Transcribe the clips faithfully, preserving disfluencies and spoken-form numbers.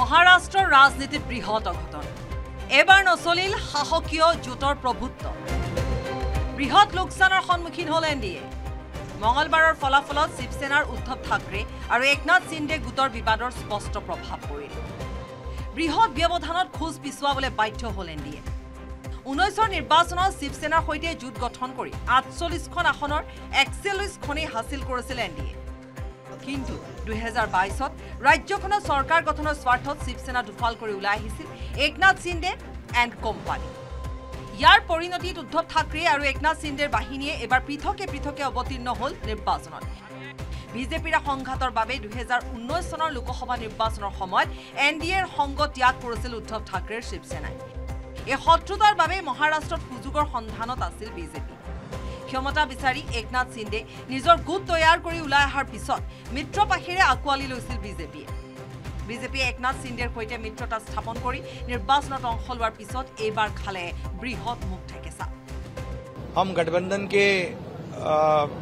মহাৰাষ্ট্ৰৰ ৰাজনীতিত বৃহৎ অঘটন এবাৰ নচলিল শাসকীয় জোঁটৰ প্ৰভুত্ব বৃহৎ লোকচানৰ সন্মুখীন হল এন ডি এ মঙলবাৰৰ ফলাফলত শিৱসেনাৰ উদ্ধৱ ঠাকৰে আৰু একনাথ সিন্ধে গোটৰ বিবাদৰ স্পষ্ট প্ৰভাৱ পৰিল বৃহৎ ব্যৱধানত খোজ পিছুৱাবলৈ বাধ্য হল এন ডি এ ঊনৈশৰ নিৰ্বাচনত শিৱসেনাৰ সৈতে জোঁট গঠন কৰি আঠচল্লিছখন আসনৰ একচল্লিছখনেই হাসিল কৰিছিল এন ডি এ কিন্তু দুই হাজাৰ বাইছত ৰাজ্যখনৰ চৰকাৰ গঠনৰ স্বাৰ্থত শিৱসেনা দুফাল কৰি ওলাই আহিছিল একনাথ সিন্ধে এণ্ড কোম্পানী ইয়াৰ পৰিণতিত উদ্ধৱ ঠাকৰে আৰু একনাথ সিন্ধেৰ বাহিনীয়ে এবাৰ পৃথকে পৃথকে অৱতীৰ্ণ হল নিৰ্বাচনত বিজেপিৰ সংঘাতৰ বাবে দুই হাজাৰ ঊনৈশ চনৰ লোকসভা নিৰ্বাচনৰ সময়ত এন ডি এৰ সংগ ত্যাগ কৰিছিল উদ্ধৱ ঠাকৰেৰ শিৱসেনাই এই শত্ৰুতাৰ বাবে মহাৰাষ্ট্ৰত সুযোগৰ সন্ধানত আছিল বিজেপি ক্ষমতা বিচাৰি একনাথ সিন্ধে নিজৰ গোট তৈয়াৰ কৰি ওলাই অহাৰ পিছত মিত্ৰপাশীৰে আঁকোৱালি লৈছিল বিজেপিয়ে বিজেপিয়ে একনাথ সিন্ধেৰ সৈতে মিত্ৰতা স্থাপন কৰি নিৰ্বাচনত অংশ লোৱাৰ পিছত এইবাৰ খালে বৃহৎ মুখ ঠেকেছা हम गठबंधन के आ,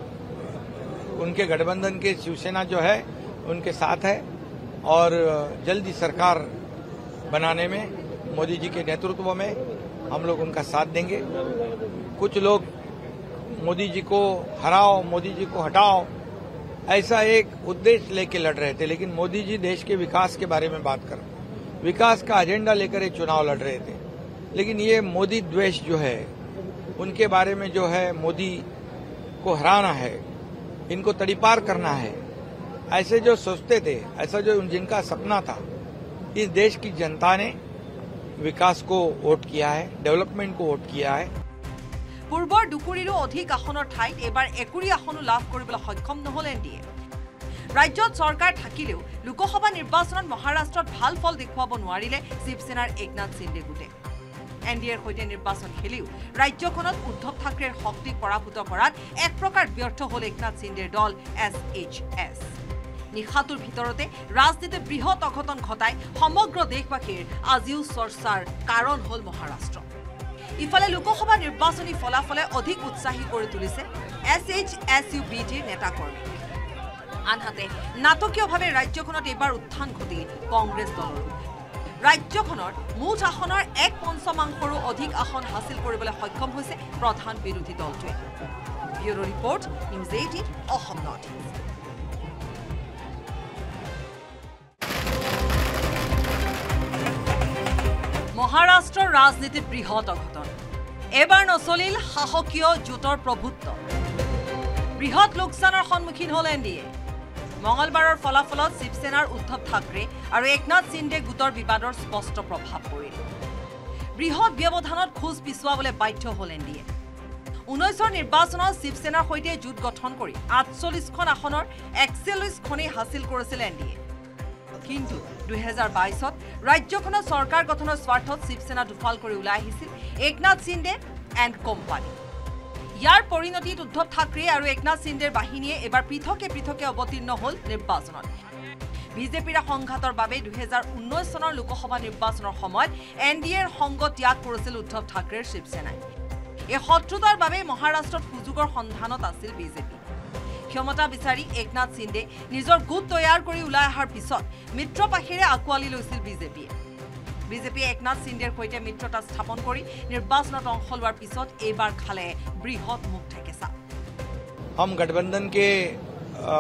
उनके गठबंधन के शिवसेना जो है उनके साथ है और जल्दी सरकार बनाने में मोदी जी के नेतृत्व में हम लोग उनका साथ देंगे कुछ लोग मोदी जी को हराओ मोदी जी को हटाओ ऐसा एक उद्देश्य लेके लड़ रहे थे लेकिन मोदी जी देश के विकास के बारे में बात कर विकास का एजेंडा लेकर ये चुनाव लड़ रहे थे लेकिन ये मोदी द्वेष जो है उनके बारे में जो है मोदी को हराना है इनको तड़ीपार करना है ऐसे जो सोचते थे ऐसा जो जिनका सपना था इस देश की जनता ने विकास को वोट किया है डेवलपमेंट को वोट किया है পূৰ্বৰ দুকুৰিৰো অধিক আসনৰ ঠাইত এবাৰ একুৰি আসনো লাভ কৰিবলৈ সক্ষম নহল এন ডি এ ৰাজ্যত চৰকাৰ থাকিলেও লোকসভা নিৰ্বাচনত মহাৰাষ্ট্ৰত ভাল ফল দেখুৱাব নোৱাৰিলে শিৱসেনাৰ একনাথ সিন্ধে গোটে এন ডি এৰ সৈতে নিৰ্বাচন খেলিও ৰাজ্যখনত উদ্ধৱ ঠাকৰেৰ শক্তি পৰাভূত কৰাত এক প্ৰকাৰ ব্যৰ্থ হল একনাথ সিন্ধেৰ দল এছ এইচ এছ নিশাটোৰ ভিতৰতে ৰাজনীতিত বৃহৎ অঘটন ঘটাই সমগ্ৰ দেশবাসীৰ আজিও চৰ্চাৰ কাৰণ হল মহাৰাষ্ট্ৰ ইফালে লোকসভা নিৰ্বাচনী ফলাফলে অধিক উৎসাহী কৰি তুলিছে S H S U B টিৰ নেতাকৰ্মী আনহাতে নাটকীয়ভাৱে ৰাজ্যখনত এইবাৰ উত্থান ঘটিল কংগ্ৰেছ দলৰ ৰাজ্যখনৰ মুঠ আসনৰ এক পঞ্চমাংশৰো অধিক আসন হাসিল কৰিবলৈ সক্ষম হৈছে প্ৰধান বিৰোধী দলটোৱে bureau report news eighteen Assam north east মহাৰাষ্ট্ৰৰ ৰাজনীতিত বৃহৎ অঘটন এবাৰ নচলিল শাসকীয় জোঁটৰ প্ৰভুত্ব বৃহৎ লোকচানৰ সন্মুখীন হল এন ডি এ মঙলবাৰৰ ফলাফলত শিৱসেনাৰ উদ্ধৱ ঠাকৰে আৰু একনাথ সিন্ধে গোটৰ বিবাদৰ স্পষ্ট প্ৰভাৱ পৰিল বৃহৎ ব্যৱধানত খোজ পিছুৱাবলৈ বাধ্য হল এন ডি এ ঊনৈশৰ নিৰ্বাচনত শিৱসেনাৰ সৈতে জোঁট গঠন কৰি আঠচল্লিছখন আসনৰ একচল্লিছখনেই হাসিল কৰিছিল এন ডি এ কিন্তু দুই হাজাৰ বাইছত ৰাজ্যখনৰ চৰকাৰ গঠনৰ স্বাৰ্থত শিৱসেনা দুফাল কৰি ওলাই আহিছিল একনাথ সিন্ধে এণ্ড কোম্পানী ইয়াৰ পৰিণতিত উদ্ধৱ ঠাকৰে আৰু একনাথ সিন্ধেৰ বাহিনীয়ে এবাৰ পৃথকে পৃথকে অৱতীৰ্ণ হল নিৰ্বাচনত বিজেপিৰ সংঘাতৰ বাবে দুই হাজাৰ ঊনৈশ চনৰ লোকসভা নিৰ্বাচনৰ সময়ত এন ডি এৰ সংগ ত্যাগ কৰিছিল উদ্ধৱ ঠাকৰেৰ শিৱসেনাই এই শত্ৰুতাৰ বাবে মহাৰাষ্ট্ৰত সুযোগৰ সন্ধানত আছিল বিজেপি ক্ষমতা বিচাৰি একনাথ সিন্ধে নিজৰ গোট তৈয়াৰ কৰি ওলাই অহাৰ পিছত মিত্ৰপাশীৰে আঁকোৱালি লৈছিল বিজেপিয়ে বিজেপিয়ে একনাথ সিন্ধেৰ সৈতে মিত্ৰতা স্থাপন কৰি নিৰ্বাচনত অংশ লোৱাৰ পিছত এইবাৰ খালে বৃহৎ মুখ ঠেকেছা हम गठबंधन के आ,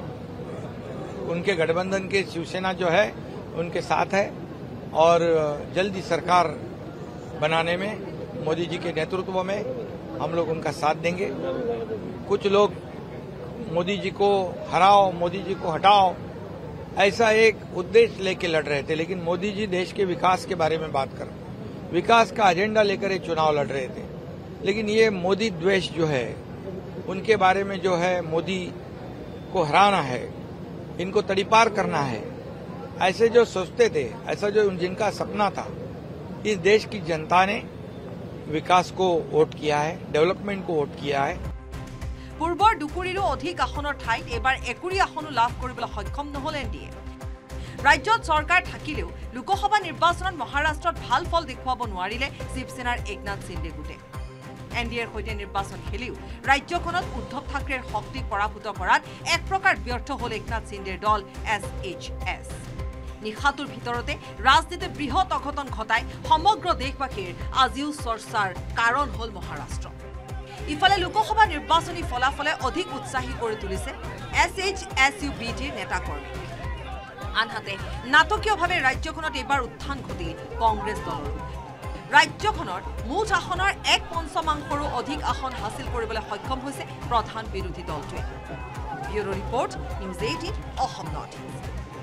उनके गठबंधन के शिवसेना जो है उनके साथ है और जल्दी सरकार बनाने में मोदी जी के नेतृत्व में हम लोग उनका साथ देंगे कुछ लोग मोदी जी को हराओ मोदी जी को हटाओ ऐसा एक उद्देश्य लेके लड़ रहे थे लेकिन मोदी जी देश के विकास के बारे में बात कर विकास का एजेंडा लेकर ये चुनाव लड़ रहे थे लेकिन ये मोदी द्वेष जो है उनके बारे में जो है मोदी को हराना है इनको तड़ीपार करना है ऐसे जो सोचते थे ऐसा जो जिनका सपना था इस देश की जनता ने विकास को वोट किया है डेवलपमेंट को वोट किया है পূৰ্বৰ দুকুৰিৰো অধিক আসনৰ ঠাইত এবাৰ একুৰি আসনো লাভ কৰিবলৈ সক্ষম নহল এন ডি এ ৰাজ্যত চৰকাৰ থাকিলেও লোকসভা নিৰ্বাচনত মহাৰাষ্ট্ৰত ভাল ফল দেখুৱাব নোৱাৰিলে শিৱসেনাৰ একনাথ সিন্ধে গোটে এন ডি এৰ সৈতে নিৰ্বাচন খেলিও ৰাজ্যখনত উদ্ধৱ ঠাকৰেৰ শক্তি পৰাভূত কৰাত এক প্ৰকাৰ ব্যৰ্থ হল একনাথ সিন্ধেৰ দল এছ এইচ এছ নিশাটোৰ ভিতৰতে ৰাজনীতিৰ বৃহৎ অঘটন ঘটাই সমগ্ৰ দেশবাসীৰ আজিও চৰ্চাৰ কাৰণ হ'ল মহাৰাষ্ট্ৰ। ইফালে লোকসভা নিৰ্বাচনী ফলাফলে অধিক উৎসাহী কৰি তুলিছে S H S U B টিৰ নেতাকৰ্মী। আনহাতে নাটকীয়ভাৱে ৰাজ্যখনত এইবাৰ উত্থান ঘটিল কংগ্ৰেছ দলৰ। ৰাজ্যখনৰ মুঠ আসনৰ এক পঞ্চমাংশৰো অধিক আসন হাসিল কৰিবলৈ সক্ষম হৈছে প্ৰধান বিৰোধী দলটোৱে। Bureau report news eighteen Assam north east.